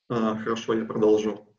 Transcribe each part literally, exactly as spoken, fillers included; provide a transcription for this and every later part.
А, Хорошо, я продолжу.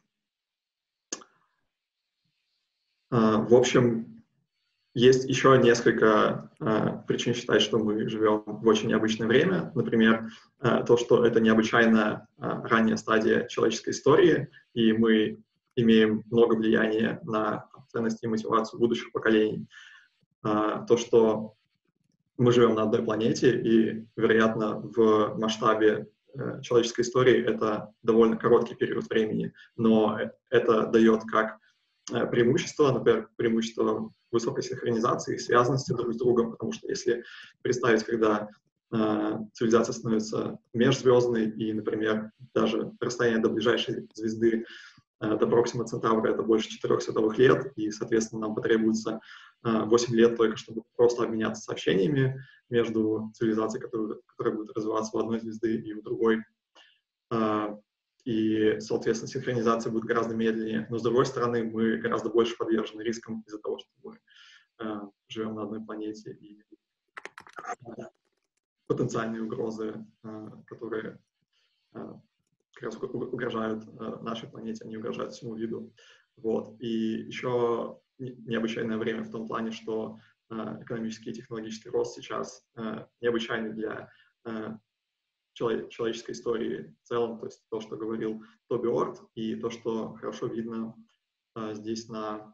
А, В общем, есть еще несколько а, причин считать, что мы живем в очень необычное время. Например, а, то, что это необычайная а, ранняя стадия человеческой истории, и мы имеем много влияния на ценности и мотивацию будущих поколений. А, То, что мы живем на одной планете, и, вероятно, в масштабе э, человеческой истории это довольно короткий период времени, но э- это дает как э, преимущество, например, преимущество высокой синхронизации и связанности друг с другом, потому что если представить, когда э, цивилизация становится межзвездной, и, например, даже расстояние до ближайшей звезды, э, до Проксима Центавра, это больше четырех световых лет, и, соответственно, нам потребуется э, восемь лет только, чтобы просто обменяться сообщениями между цивилизацией, которая, которая будет развиваться у одной звезды и у другой. Э, и, соответственно, синхронизация будет гораздо медленнее. Но, с другой стороны, мы гораздо больше подвержены рискам из-за того, что мы э, живем на одной планете, и э, потенциальные угрозы, э, которые э, как раз угрожают э, нашей планете, они угрожают всему виду. Вот. И еще необычайное время в том плане, что э, экономический и технологический рост сейчас э, необычайный для э, человеческой истории в целом, то есть то, что говорил Тоби Орт, и то, что хорошо видно э, здесь на,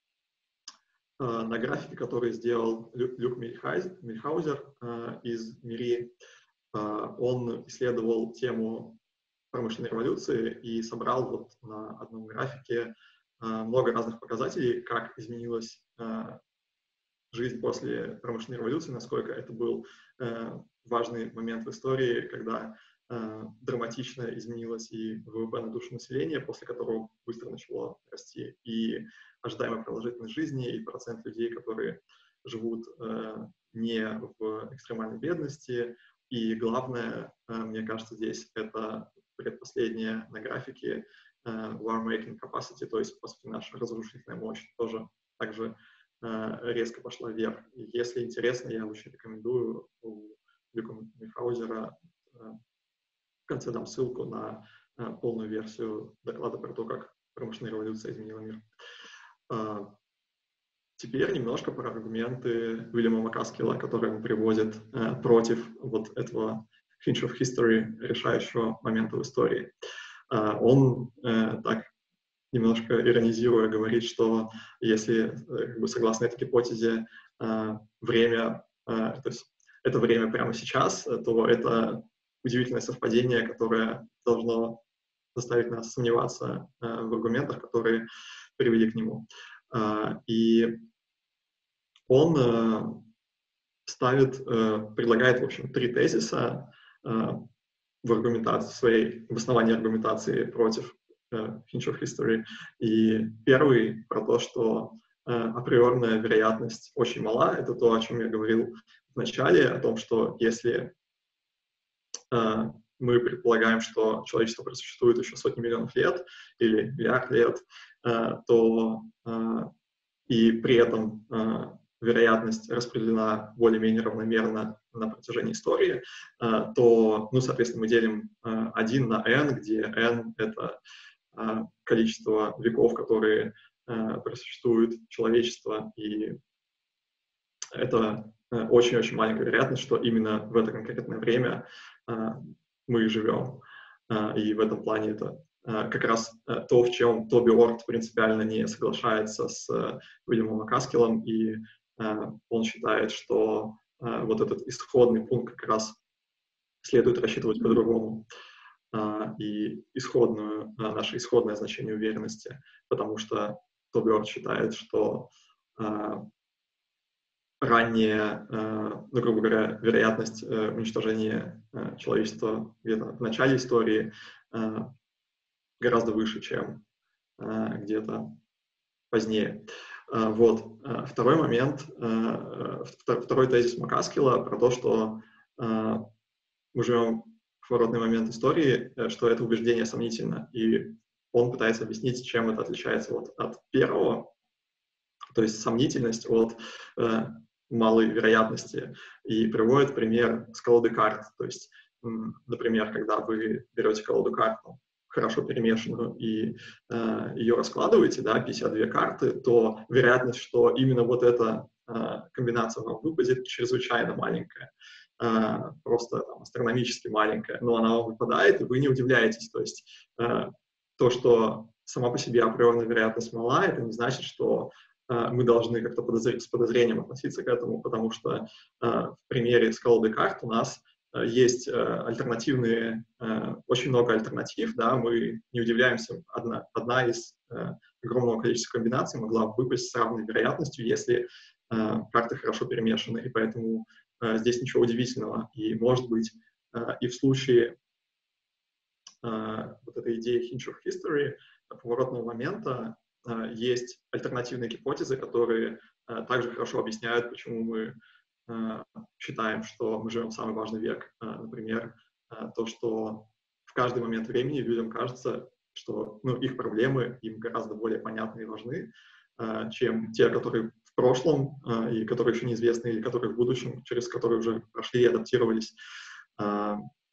э, на графике, который сделал Лю, Люк Мильхайз, Мильхаузер э, из МИРИ. Э, он исследовал тему промышленной революции и собрал вот на одном графике э, много разных показателей, как изменилась э, жизнь после промышленной революции, насколько это был э, важный момент в истории, когда э, драматично изменилось и ВВП на душу населения, после которого быстро начало расти и ожидаемая продолжительность жизни, и процент людей, которые живут э, не в экстремальной бедности. И главное, э, мне кажется, здесь это предпоследнее на графике э, war-making capacity, то есть, по сути, наша разрушительная мощь тоже также резко пошла вверх. И если интересно, я очень рекомендую у Люка Мильхаузера в конце дам ссылку на полную версию доклада про то, как промышленная революция изменила мир. Теперь немножко про аргументы Уильяма Макаскилла, которые он приводит против вот этого hinge of history, решающего момента в истории. Он так немножко иронизируя, говорит, что если, как бы, согласно этой гипотезе, время, то есть это время прямо сейчас, то это удивительное совпадение, которое должно заставить нас сомневаться в аргументах, которые привели к нему. И он ставит, предлагает, в общем, три тезиса в аргументации своей, в основании аргументации против hinge of history. И первый про то, что э, априорная вероятность очень мала. Это то, о чем я говорил в начале, о том, что если э, мы предполагаем, что человечество просуществует еще сотни миллионов лет или миллиард лет, э, то э, и при этом э, вероятность распределена более-менее равномерно на протяжении истории, э, то, ну, соответственно, мы делим э, один на n, где n — это количество веков, которые э, просуществует человечество, и это очень-очень маленькая вероятность, что именно в это конкретное время э, мы живем. Э, и в этом плане это э, как раз э, то, в чем Тоби Орт принципиально не соглашается с э, Уильямом Макаскиллом, и э, он считает, что э, вот этот исходный пункт как раз следует рассчитывать по-другому. Uh, и исходную, uh, наше исходное значение уверенности, потому что Тоби Орт считает, что uh, ранняя, uh, ну, грубо говоря, вероятность uh, уничтожения uh, человечества где-то в начале истории uh, гораздо выше, чем uh, где-то позднее. Uh, вот. Uh, второй момент, uh, второй тезис Макаскилла про то, что uh, мы живем поворотный момент истории, что это убеждение сомнительно. И он пытается объяснить, чем это отличается вот от первого, то есть сомнительность от э, малой вероятности. И приводит пример с колоды карт. То есть, м, например, когда вы берете колоду карт, хорошо перемешанную и э, ее раскладываете, да, пятьдесят две карты, то вероятность, что именно вот эта э, комбинация вам выпадет, чрезвычайно маленькая. Э, просто там, астрономически маленькая, но она вам выпадает, и вы не удивляетесь. То есть э, то, что сама по себе априорная вероятность мала, это не значит, что э, мы должны как-то подозр... с подозрением относиться к этому, потому что э, в примере с колодой карт у нас э, есть э, альтернативные, э, очень много альтернатив, да, мы не удивляемся, одна, одна из э, огромного количества комбинаций могла выпасть с равной вероятностью, если э, карты хорошо перемешаны, и поэтому э, здесь ничего удивительного. И, может быть, э, и в случае Uh, вот этой идеи hinge of history, поворотного момента, uh, есть альтернативные гипотезы, которые uh, также хорошо объясняют, почему мы uh, считаем, что мы живем в самый важный век. Uh, например, uh, то, что в каждый момент времени людям кажется, что ну, их проблемы им гораздо более понятны и важны, uh, чем те, которые в прошлом uh, и которые еще неизвестны, или которые в будущем, через которые уже прошли и адаптировались. Uh,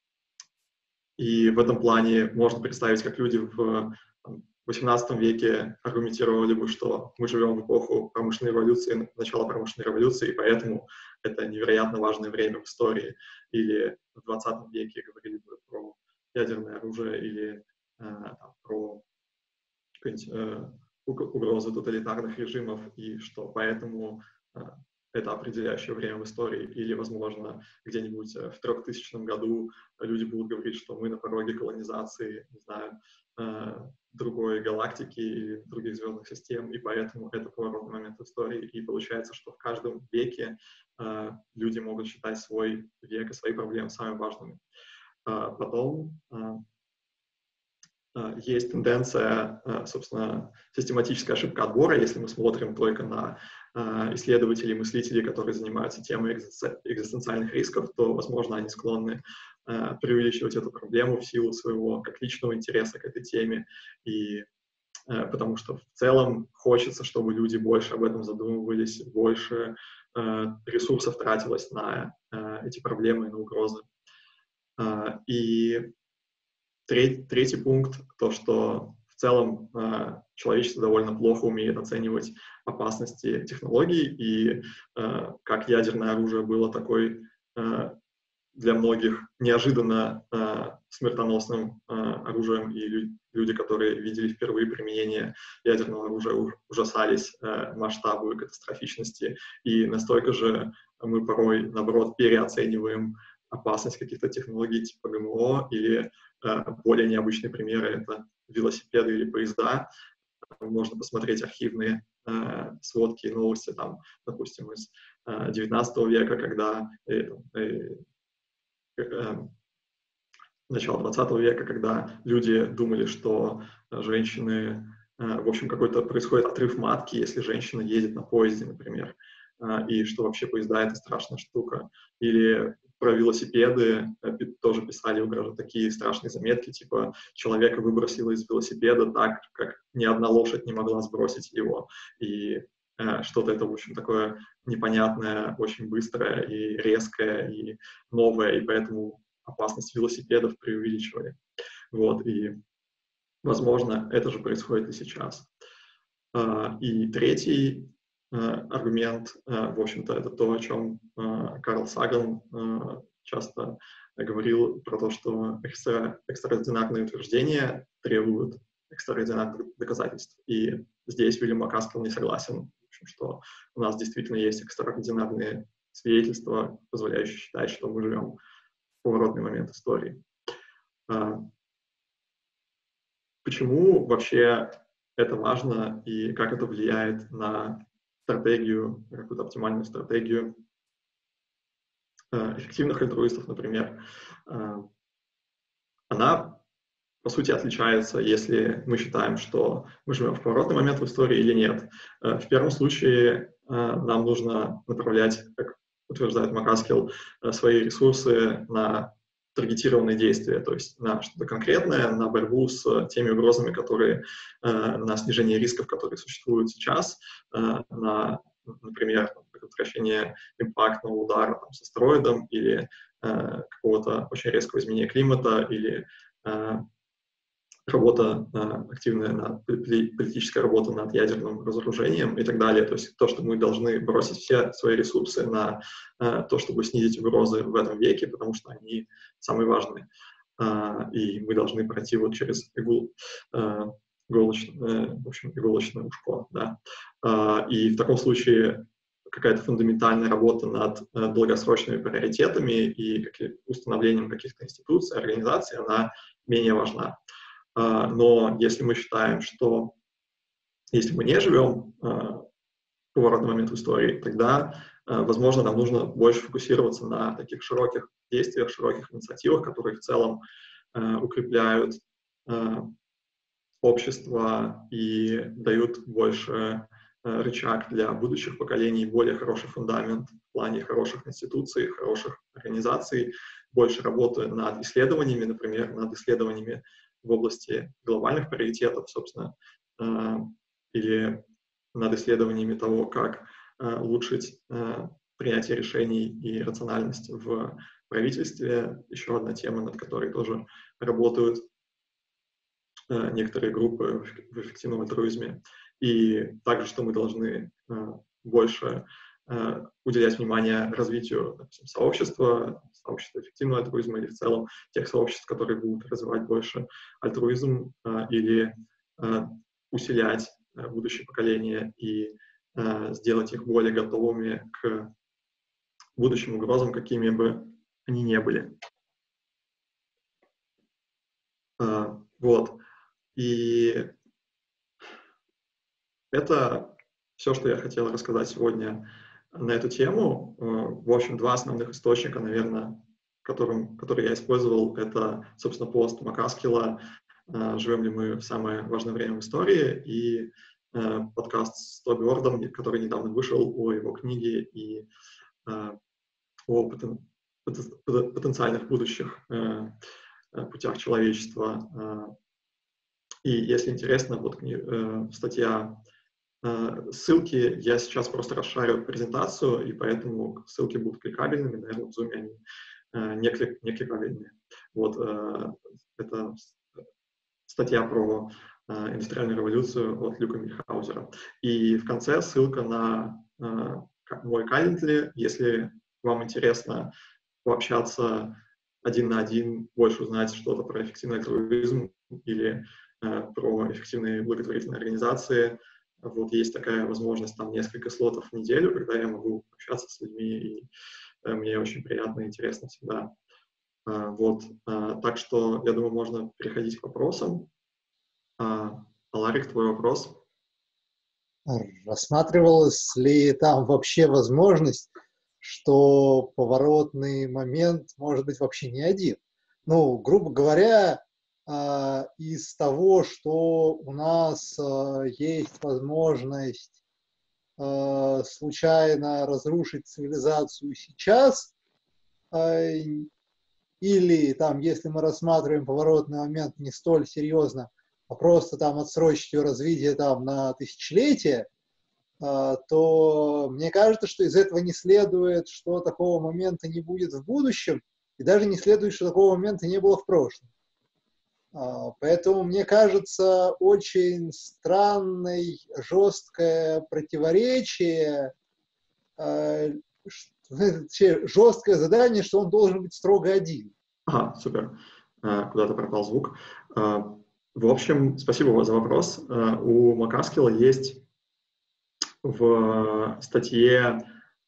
И в этом плане можно представить, как люди в восемнадцатом веке аргументировали бы, что мы живем в эпоху промышленной революции, начала промышленной революции, и поэтому это невероятно важное время в истории. Или в двадцатом веке говорили бы про ядерное оружие или э, там, про э, угрозы тоталитарных режимов, и что поэтому э, это определяющее время в истории, или, возможно, где-нибудь в трехтысячном году люди будут говорить, что мы на пороге колонизации, не знаю, э, другой галактики или других звездных систем, и поэтому это поворотный момент в истории. И получается, что в каждом веке э, люди могут считать свой век и свои проблемы самыми важными. Э, потом э, есть тенденция, собственно, систематическая ошибка отбора, если мы смотрим только на исследователей, мыслителей, которые занимаются темой экзистенциальных рисков, то, возможно, они склонны преувеличивать эту проблему в силу своего как личного интереса к этой теме, и потому что в целом хочется, чтобы люди больше об этом задумывались, больше ресурсов тратилось на эти проблемы и на угрозы. И Третий, третий пункт, то, что в целом э, человечество довольно плохо умеет оценивать опасности технологий, и э, как ядерное оружие было такой э, для многих неожиданно э, смертоносным э, оружием, и лю- люди, которые видели впервые применение ядерного оружия, ужасались э, масштабу и катастрофичности, и настолько же мы порой, наоборот, переоцениваем опасность каких-то технологий типа ГМО, или э, более необычные примеры — это велосипеды или поезда. Можно посмотреть архивные э, сводки и новости, там, допустим, из э, девятнадцатого века, когда э, э, э, начала двадцатого века, когда люди думали, что женщины, э, в общем, какой-то происходит отрыв матки, если женщина едет на поезде, например, э, и что вообще поезда — это страшная штука. Или про велосипеды тоже писали угрожают такие страшные заметки, типа человека выбросило из велосипеда так, как ни одна лошадь не могла сбросить его. И э, что-то это, в общем, такое непонятное, очень быстрое и резкое, и новое, и поэтому опасность велосипедов преувеличивали. Вот, и, возможно, это же происходит и сейчас. Uh, и третий uh, аргумент, uh, в общем-то, это то, о чем uh, Карл Саган uh, часто говорил, про то, что экстра, экстраординарные утверждения требуют экстраординарных доказательств. И здесь Уильям Макаскил не согласен, в общем, что у нас действительно есть экстраординарные свидетельства, позволяющие считать, что мы живем в поворотный момент истории. Uh, почему вообще это важно и как это влияет на стратегию, какую-то оптимальную стратегию э, эффективных альтруистов, например. Э, она, по сути, отличается, если мы считаем, что мы живем в поворотный момент в истории или нет. Э, в первом случае э, нам нужно направлять, как утверждает Макаскил, э, свои ресурсы на таргетированные действия, то есть на что-то конкретное, на борьбу с теми угрозами, которые, э, на снижение рисков, которые существуют сейчас, э, на, например, предотвращение импактного удара там, с астероидом или э, какого-то очень резкого изменения климата или э, работа активная, над, политическая работа над ядерным разоружением и так далее. То есть то, что мы должны бросить все свои ресурсы на то, чтобы снизить угрозы в этом веке, потому что они самые важные. И мы должны пройти вот через игу, иголочное, в общем, иголочное ушко. Да. И в таком случае какая-то фундаментальная работа над долгосрочными приоритетами и установлением каких-то институций, организаций, она менее важна. Но если мы считаем, что если мы не живем в поворотный момент в истории, тогда, возможно, нам нужно больше фокусироваться на таких широких действиях, широких инициативах, которые в целом укрепляют общество и дают больше рычаг для будущих поколений, более хороший фундамент в плане хороших институций, хороших организаций, больше работы над исследованиями, например, над исследованиями в области глобальных приоритетов, собственно, или над исследованиями того, как улучшить принятие решений и рациональность в правительстве. Еще одна тема, над которой тоже работают некоторые группы в эффективном альтруизме. И также, что мы должны больше уделять внимание развитию, допустим, сообщества, сообщества эффективного альтруизма или в целом тех сообществ, которые будут развивать больше альтруизм или усилять будущее поколение и сделать их более готовыми к будущим угрозам, какими бы они ни были. Вот. И это все, что я хотел рассказать сегодня на эту тему. В общем, два основных источника, наверное, которым, которые я использовал, это, собственно, пост Макаскила «Живем ли мы в самое важное время в истории?» и подкаст с Тоби Уордом, который недавно вышел, о его книге и о потен, потенциальных будущих путях человечества. И если интересно, вот э, статья, э, ссылки, я сейчас просто расшарю презентацию, и поэтому ссылки будут кликабельными, наверное, в Zoom они э, не, клик, не кликабельные. Вот, э, это статья про э, индустриальную революцию от Люка Мильхаузера. И в конце ссылка на э, мой Calendly, если вам интересно пообщаться один на один, больше узнать что-то про эффективный альтруизм или про эффективные благотворительные организации. Вот есть такая возможность, там несколько слотов в неделю, когда я могу общаться с людьми, и мне очень приятно и интересно всегда. Вот. Так что, я думаю, можно переходить к вопросам. Аларик, твой вопрос? Рассматривалась ли там вообще возможность, что поворотный момент может быть вообще не один? Ну, грубо говоря, из того, что у нас есть возможность случайно разрушить цивилизацию сейчас, или там, если мы рассматриваем поворотный момент не столь серьезно, а просто там отсрочить ее развитие там на тысячелетие, то мне кажется, что из этого не следует, что такого момента не будет в будущем, и даже не следует, что такого момента не было в прошлом. Поэтому, мне кажется, очень странное, жесткое противоречие, жесткое задание, что он должен быть строго один. Ага, супер. Куда-то пропал звук. В общем, спасибо за вопрос. У Макаскила есть в статье,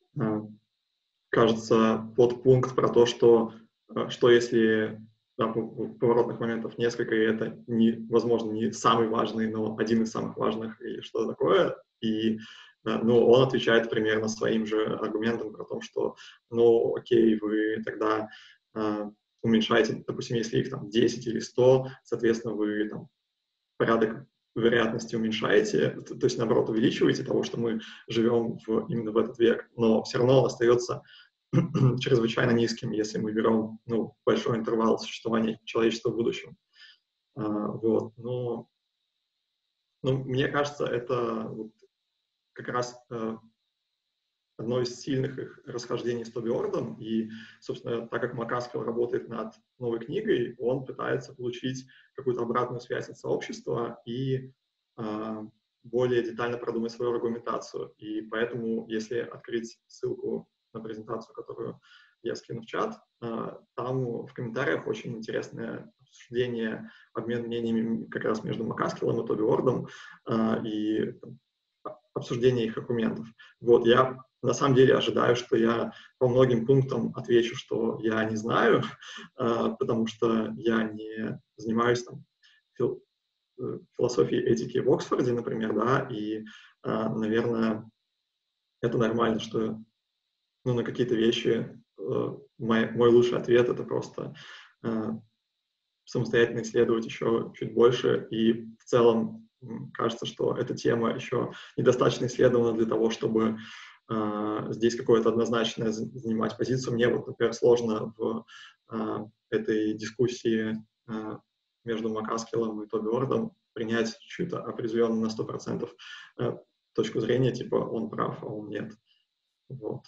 кажется, подпункт про то, что, что если да, поворотных моментов несколько, и это, не, возможно, не самый важный, но один из самых важных, или что такое. И ну, он отвечает примерно своим же аргументом про то, что, ну, окей, вы тогда э, уменьшаете, допустим, если их там десять или сто, соответственно, вы там порядок вероятности уменьшаете, то, то есть, наоборот, увеличиваете того, что мы живем в, именно в этот век, но все равно он остается чрезвычайно низким, если мы берем ну, большой интервал существования человечества в будущем. А, вот. Но, но мне кажется, это вот как раз э, одно из сильных их расхождений с Тоби Ордом, и, собственно, так как МакАскил работает над новой книгой, он пытается получить какую-то обратную связь от сообщества и э, более детально продумать свою аргументацию. И поэтому, если открыть ссылку на презентацию, которую я скину в чат, э, там в комментариях очень интересное обсуждение, обмен мнениями как раз между МакАскилом и Тоби Ордом, э, и там, обсуждение их аргументов. Вот, я на самом деле ожидаю, что я по многим пунктам отвечу, что я не знаю, потому что я не занимаюсь там, фил, философией этики в Оксфорде, например, да, и, наверное, это нормально, что ну, на какие-то вещи мой, мой лучший ответ — это просто самостоятельно исследовать еще чуть больше, и в целом кажется, что эта тема еще недостаточно исследована для того, чтобы э, здесь какое-то однозначное занимать позицию. Мне вот, например, сложно в э, этой дискуссии э, между МакАскилом и Тоби Ордом принять чью-то определенную на сто процентов э, точку зрения, типа он прав, а он нет. Вот.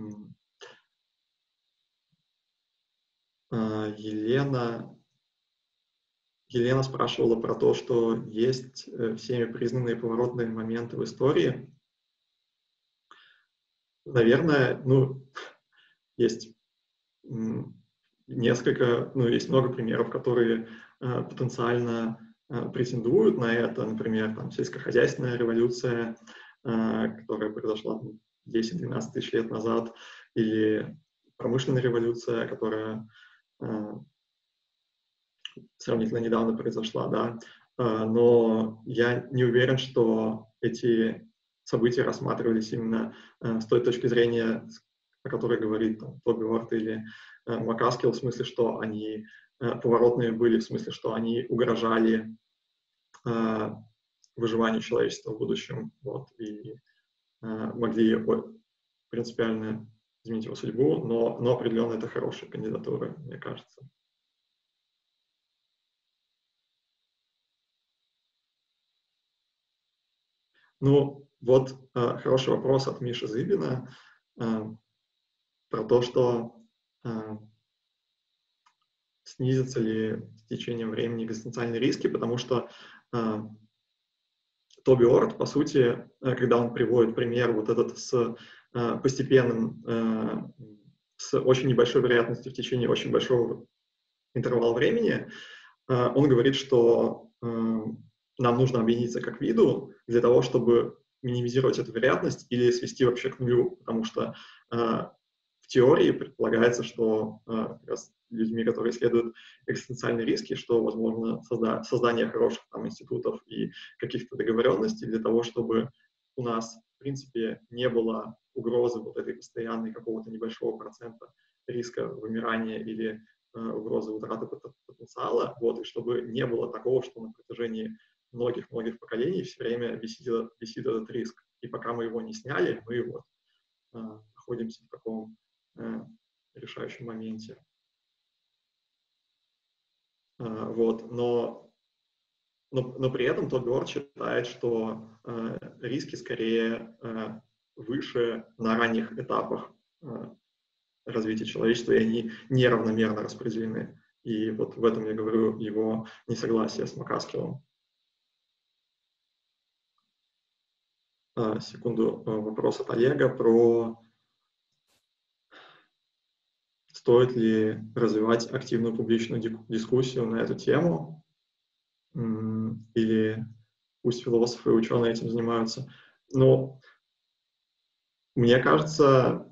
Э, Елена... Елена спрашивала про то, что есть всеми признанные поворотные моменты в истории. Наверное, ну, есть несколько, ну, есть много примеров, которые э, потенциально э, претендуют на это. Например, там, сельскохозяйственная революция, э, которая произошла десять-двенадцать тысяч лет назад, или промышленная революция, которая э, сравнительно недавно произошла, да, но я не уверен, что эти события рассматривались именно с той точки зрения, о которой говорит там, Тоби Орд или МакАскил, в смысле, что они поворотные были, в смысле, что они угрожали выживанию человечества в будущем, вот, и могли принципиально изменить его судьбу, но, но определенно это хорошая кандидатура, мне кажется. Ну, вот э, хороший вопрос от Миши Зыбина э, про то, что э, снизятся ли с течением времени экзистенциальные риски, потому что э, Тоби Орд, по сути, э, когда он приводит пример вот этот с э, постепенным, э, с очень небольшой вероятностью в течение очень большого интервала времени, э, он говорит, что э, нам нужно объединиться как виду для того, чтобы минимизировать эту вероятность или свести вообще к нулю, потому что э, в теории предполагается, что э, как раз людьми, которые исследуют экзистенциальные риски, что возможно созда- создание хороших там, институтов и каких-то договоренностей для того, чтобы у нас, в принципе, не было угрозы вот этой постоянной какого-то небольшого процента риска вымирания или э, угрозы утраты потенциала, вот, и чтобы не было такого, что на протяжении многих-многих поколений все время висит, висит этот риск. И пока мы его не сняли, мы вот э, находимся в таком э, решающем моменте. Э, вот, но, но, но при этом Тоби Орд считает, что э, риски скорее э, выше на ранних этапах э, развития человечества, и они неравномерно распределены. И вот в этом я говорю его несогласие с МакАскилом. Секунду, вопрос от Олега про стоит ли развивать активную публичную дискуссию на эту тему, или пусть философы и ученые этим занимаются. Но мне кажется,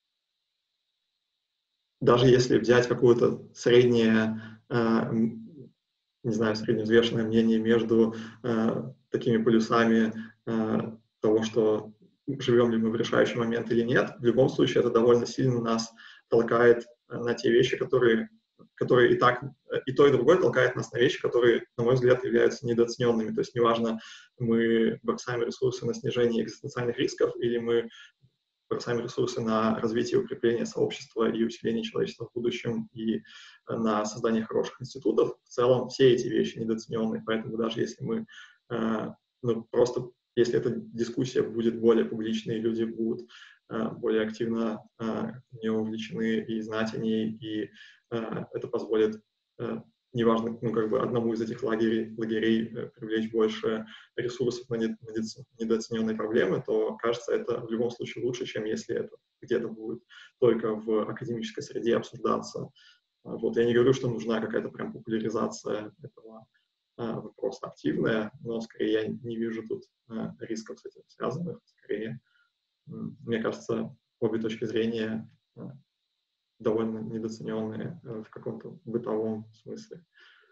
даже если взять какое-то среднее, не знаю, средневзвешенное мнение между такими полюсами того, что живем ли мы в решающий момент или нет, в любом случае это довольно сильно нас толкает на те вещи, которые, которые и так, и то, и другое толкает нас на вещи, которые, на мой взгляд, являются недооцененными. То есть неважно, мы бросаем ресурсы на снижение экзистенциальных рисков или мы бросаем ресурсы на развитие и укрепление сообщества и усиление человечества в будущем и на создание хороших институтов. В целом все эти вещи недооцененные, поэтому даже если мы э, ну, просто если эта дискуссия будет более публичной, люди будут более активно в нее увлечены и знать о ней, и это позволит, неважно, ну, как бы одному из этих лагерей, лагерей привлечь больше ресурсов на недооцененные проблемы, то, кажется, это в любом случае лучше, чем если это где-то будет только в академической среде обсуждаться. Вот. Я не говорю, что нужна какая-то прям популяризация этого вопроса активная, но скорее я не вижу тут рисков с этим связанных. Скорее, мне кажется, обе точки зрения довольно недооцененные в каком-то бытовом смысле.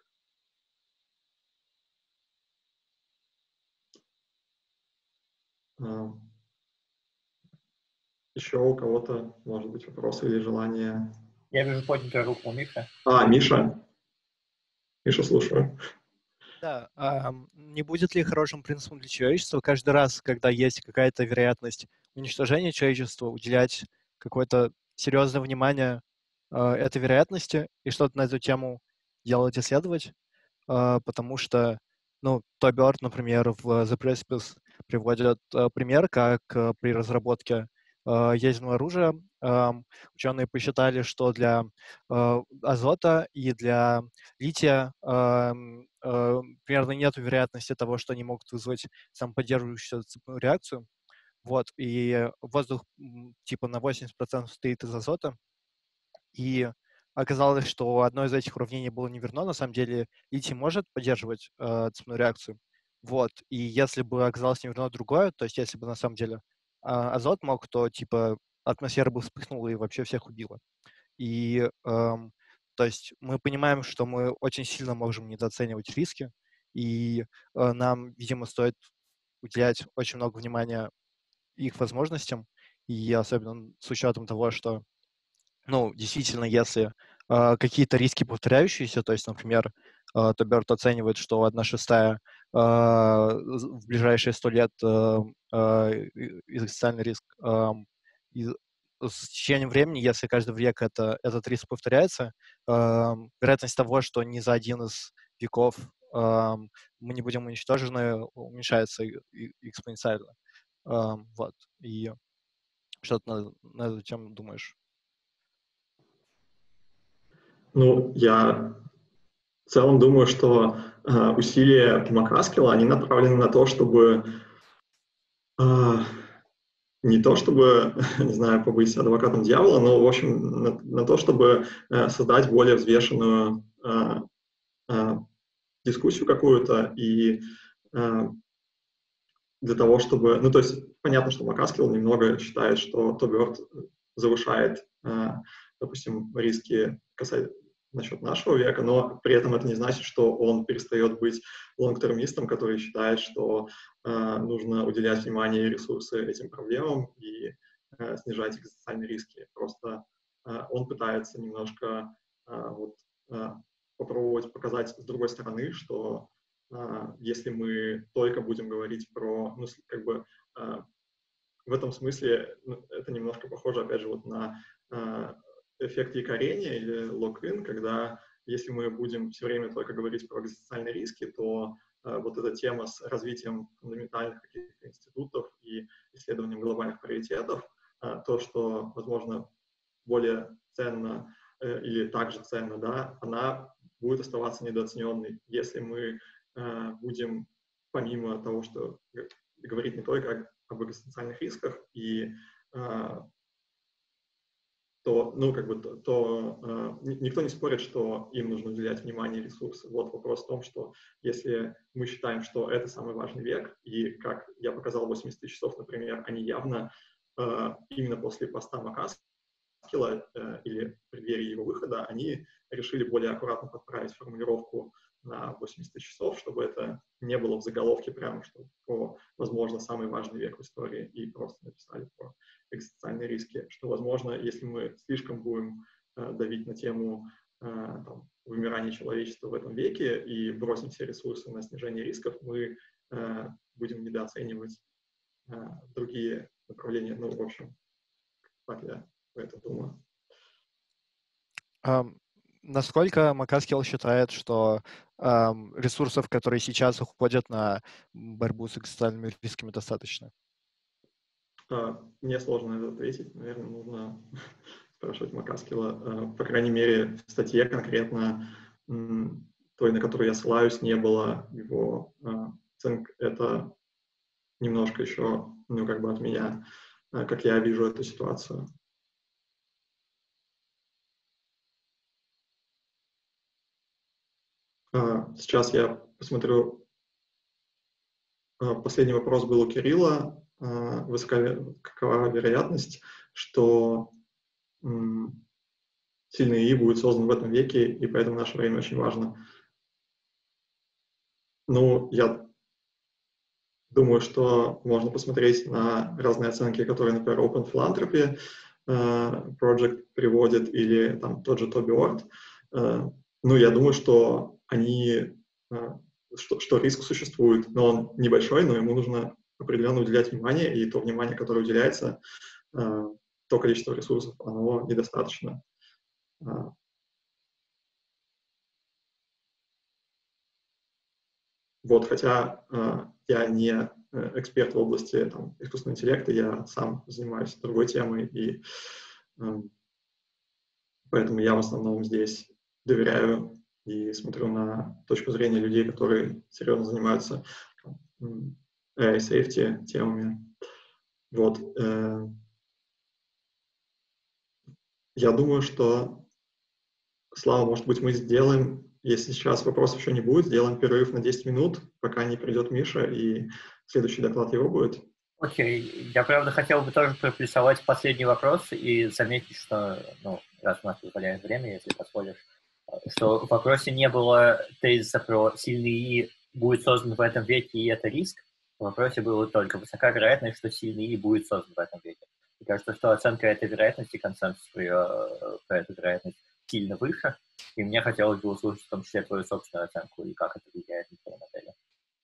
Еще у кого-то, может быть, вопросы или желания? Я вижу поднятую руку у Миши. А, Миша. Миша, слушаю. Да, а не будет ли хорошим принципом для человечества каждый раз, когда есть какая-то вероятность уничтожения человечества, уделять какое-то серьезное внимание э, этой вероятности и что-то на эту тему делать, исследовать? Э, потому что, ну, Тоби Орт, например, в The Precipice приводит э, пример, как э, при разработке э, ядерного оружия э, ученые посчитали, что для э, азота и для лития э, э, примерно нет вероятности того, что они могут вызвать самоподдерживающуюся цепную реакцию. Вот, и воздух м, типа на восемьдесят процентов состоит из азота, и оказалось, что одно из этих уравнений было не верно. На самом деле литий может поддерживать э, цепную реакцию. Вот. И если бы оказалось не верно другое, то есть если бы на самом деле э, азот мог, то типа атмосфера бы вспыхнула и вообще всех убила. И эм, то есть мы понимаем, что мы очень сильно можем недооценивать риски, и э, нам, видимо, стоит уделять очень много внимания их возможностям, и особенно с учетом того, что ну, действительно, если э, какие-то риски повторяющиеся, то есть, например, э, Тоберт оценивает, что одна шестая э, в ближайшие сто лет э, э, экзистенциальный риск, э, и с течением времени, если каждый век это, этот риск повторяется, э, вероятность того, что ни за один из веков э, мы не будем уничтожены, уменьшается экспоненциально. Э, вот. И что ты на, на эту тему думаешь? Ну, я в целом думаю, что э, усилия Макаскила, они направлены на то, чтобы э, не то чтобы, не знаю, побыть адвокатом дьявола, но, в общем, на, на то, чтобы э, создать более взвешенную э, э, дискуссию какую-то и э, для того, чтобы... Ну, то есть, понятно, что Макаскил немного считает, что Тоберт завышает, э, допустим, риски касательно насчет нашего века, но при этом это не значит, что он перестает быть лонгтермистом, который считает, что э, нужно уделять внимание и ресурсы этим проблемам и э, снижать экзистенциальные риски. Просто э, он пытается немножко э, вот, э, попробовать показать с другой стороны, что э, если мы только будем говорить про, ну, как бы э, в этом смысле ну, это немножко похоже, опять же, вот на э, эффект якорения или lock-in, когда если мы будем все время только говорить про экзистенциальные риски, то э, вот эта тема с развитием фундаментальных каких-то институтов и исследованием глобальных приоритетов, э, то, что, возможно, более ценно э, или также ценно, да, она будет оставаться недооцененной, если мы э, будем, помимо того, что говорить не только об экзистенциальных рисках, и э, то, ну, как бы, то, то э, никто не спорит, что им нужно уделять внимание и ресурсы. Вот вопрос в том, что если мы считаем, что это самый важный век, и, как я показал, восемьдесят тысяч часов, например, они явно э, именно после поста Макаскила э, или в преддверии его выхода, они решили более аккуратно подправить формулировку на восемьдесят тысяч часов, чтобы это не было в заголовке прямо, что про, возможно, самый важный век в истории, и просто написали про экзистенциальные риски, что, возможно, если мы слишком будем э, давить на тему э, там, вымирания человечества в этом веке и бросим все ресурсы на снижение рисков, мы э, будем недооценивать э, другие направления. Ну, в общем, так я это думаю. Um, насколько Макаскил считает, что um, ресурсов, которые сейчас уходят на борьбу с экзистенциальными рисками, достаточно? Мне сложно это ответить. Наверное, нужно спрашивать Макаскила. По крайней мере, в статье конкретно той, на которую я ссылаюсь, не было его оценок. Это немножко еще, ну, как бы от меня, как я вижу эту ситуацию. Сейчас я посмотрю. Последний вопрос был у Кирилла. Высока, какова вероятность, что сильный ИИ будет создан в этом веке, и поэтому наше время очень важно? Ну, я думаю, что можно посмотреть на разные оценки, которые, например, Open Philanthropy Project приводит, или там тот же Тоби Орт. Ну, я думаю, что они, что, что риск существует, но он небольшой, но ему нужно определенно уделять внимание, и то внимание, которое уделяется, то количество ресурсов, оно недостаточно. Вот, хотя э, я не эксперт в области там, искусственного интеллекта, я сам занимаюсь другой темой, и э, поэтому я в основном здесь доверяю и смотрю на точку зрения людей, которые серьезно занимаются эй ай safety темами. Вот. Э, я думаю, что, Слава, может быть, мы сделаем, если сейчас вопросов еще не будет, сделаем перерыв на десять минут, пока не придет Миша, и следующий доклад его будет. Окей. Okay. Я, правда, хотел бы тоже проплюсовать последний вопрос и заметить, что, ну, раз у нас позволяет время, если позволишь, что в вопросе не было тезиса про сильный ИИ будет создан в этом веке, и это риск. В вопросе было только высока вероятность, что сильный ИИ будет создан в этом веке. Мне кажется, что оценка этой вероятности, консенсус про, про эту вероятность сильно выше, и мне хотелось бы услышать в том числе твою собственную оценку и как это влияет на твою модель.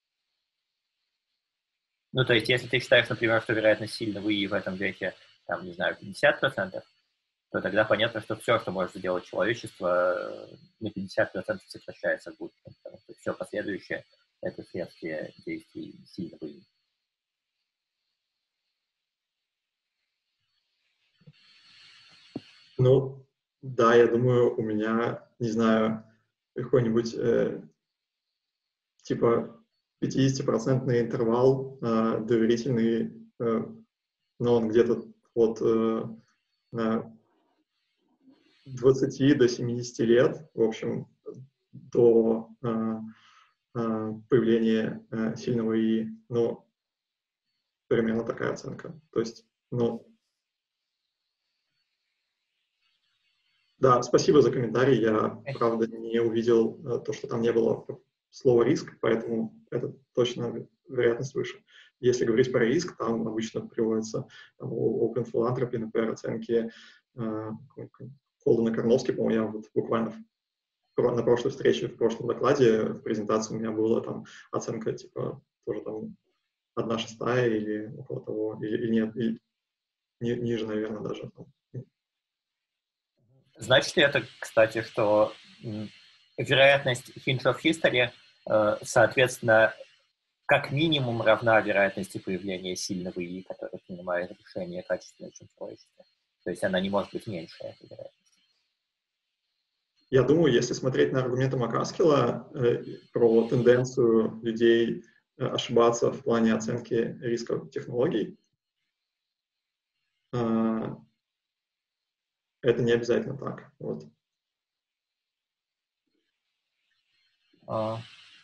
Ну, то есть, если ты считаешь, например, что вероятность сильного ИИ в этом веке, там, не знаю, пятьдесят процентов, то тогда понятно, что все, что может сделать человечество, на пятьдесят процентов сокращается в будущем, потому что все последующее — это следствие действий сильного ИИ. Ну, да, я думаю, у меня, не знаю, какой-нибудь э, типа пятидесятипроцентный интервал э, доверительный, э, но он где-то от э, двадцати до семидесяти лет, в общем, до э, э, появления э, сильного ИИ. Ну, примерно такая оценка. То есть, ну, да, спасибо за комментарий. Я, правда, не увидел э, то, что там не было слова «риск», поэтому это точно вероятность выше. Если говорить про риск, там обычно приводится там, у Open Philanthropy, например, оценки э, Холдена Карновски, по-моему, я вот буквально в, на прошлой встрече, в прошлом докладе, в презентации у меня была там оценка типа тоже там одна шестая или около того, или, или нет, или, ни, ниже, наверное, даже. Значит ли это, кстати, что вероятность hinge of history, соответственно, как минимум равна вероятности появления сильного ИИ, который принимает решение качественное, чем человеческое? То есть она не может быть меньше этой вероятности. Я думаю, если смотреть на аргументы Макаскила э, про тенденцию людей э, ошибаться в плане оценки рисков технологий, э, это не обязательно так. Вот. А...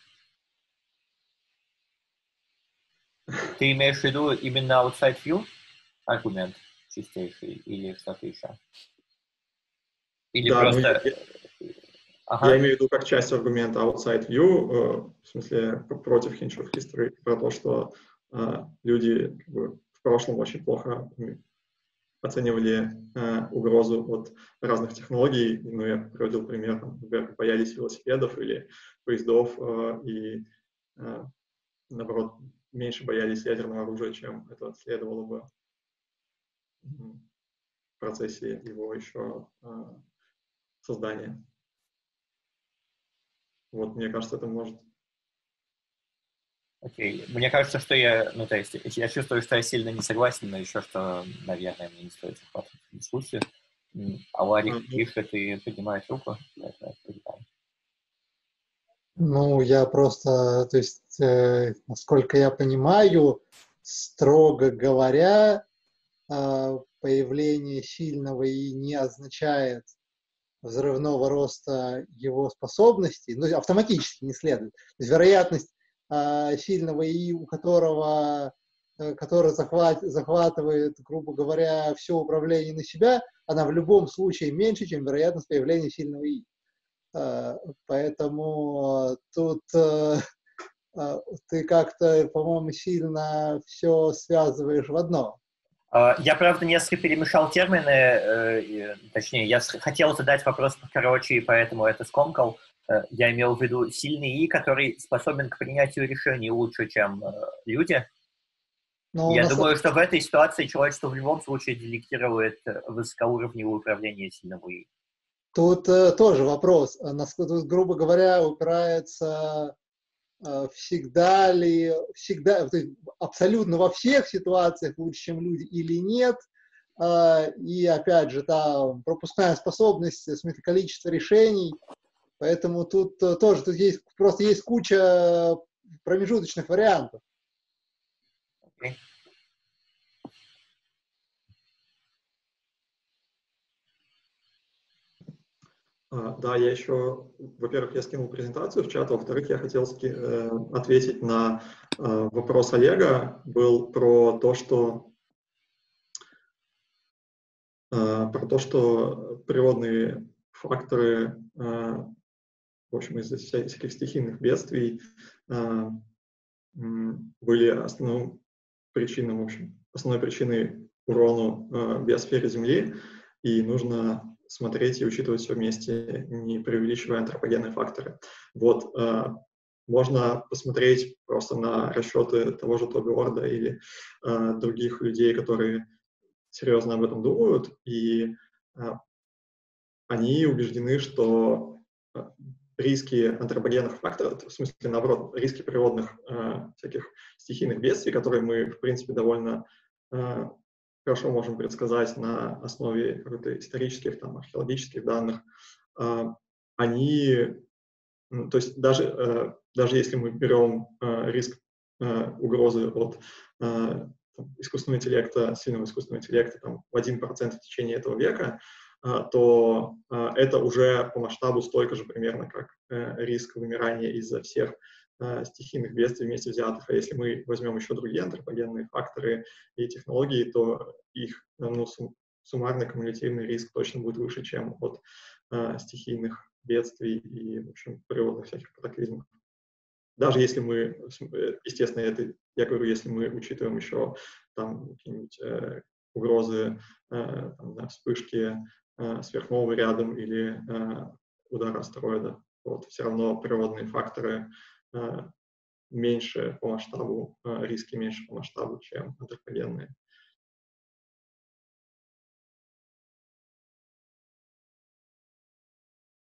Ты имеешь в виду именно outside view аргумент чистейший или что-то еще? Или да, просто... ну, я, ага. я имею в виду как часть аргумента outside view, э, в смысле против hinge of history, про то, что э, люди как бы, в прошлом очень плохо оценивали э, угрозу от разных технологий. Ну, я приводил пример, например, боялись велосипедов или поездов, э, и, э, наоборот, меньше боялись ядерного оружия, чем это следовало бы в процессе его еще э, создания. Вот, мне кажется, это может... Окей. Мне кажется, что я, ну, то есть, я чувствую, что я сильно не согласен, но еще что, наверное, мне не стоит захватывать дискуссию. М, А А, Ларик ну, пишет и поднимает руку. Это прилетает. Ну, я просто, то есть, э, насколько я понимаю, строго говоря, э, появление сильного И не означает взрывного роста его способностей, ну, автоматически не следует. То есть вероятность э, сильного И, у которого, э, который захват, захватывает, грубо говоря, все управление на себя, она в любом случае меньше, чем вероятность появления сильного И. Э, поэтому тут э, э, ты как-то, по-моему, сильно все связываешь в одно. А, Я, правда, несколько перемешал термины, э, и, точнее, я с- хотел задать вопрос покороче, и поэтому это скомкал. Э, Я имел в виду сильный И, который способен к принятию решений лучше, чем э, люди. Но Я на самом думаю, что в этой ситуации человечество в любом случае делегирует э, высокоуровневое управление сильному И. Тут э, тоже вопрос, а насколько, тут, грубо говоря, упирается, э, всегда ли, всегда, то есть абсолютно во всех ситуациях лучше, чем люди или нет. Э, и опять же, там пропускная способность, в смысле, количество решений. Поэтому тут э, тоже тут есть, просто есть куча промежуточных вариантов. Окей. а, да, я еще, во-первых, я скинул презентацию в чат, во-вторых, я хотел ски- э, ответить на э, вопрос Олега, был про то, что э, про то, что природные факторы, э, в общем, из-за вся- всяких стихийных бедствий э, м, были основной причиной, в общем, основной причиной урону э, биосфере Земли, и нужно смотреть и учитывать все вместе, не преувеличивая антропогенные факторы. Вот, э, можно посмотреть просто на расчеты того же Тоби Орда или э, других людей, которые серьезно об этом думают, и э, они убеждены, что э, риски антропогенных факторов, в смысле, наоборот, риски природных э, всяких стихийных бедствий, которые мы, в принципе, довольно э, хорошо можем предсказать на основе каких-то исторических, там, археологических данных, э, они, ну, то есть даже, э, даже если мы берем э, риск э, угрозы от э, там, искусственного интеллекта, сильного искусственного интеллекта там, в один процент в течение этого века, э, то э, это уже по масштабу столько же примерно, как э, риск вымирания из-за всех э, стихийных бедствий вместе взятых. А если мы возьмем еще другие антропогенные факторы и технологии, то их э, ну, сум- суммарный кумулятивный риск точно будет выше, чем от э, стихийных бедствий и, в общем, природных всяких катаклизмов. Даже если мы, естественно, это, я говорю, если мы учитываем еще там какие-нибудь э, угрозы, э, там, да, вспышки э, сверхновой рядом или э, удара астероида, вот, все равно природные факторы э, меньше по масштабу, э, риски меньше по масштабу, чем антропогенные.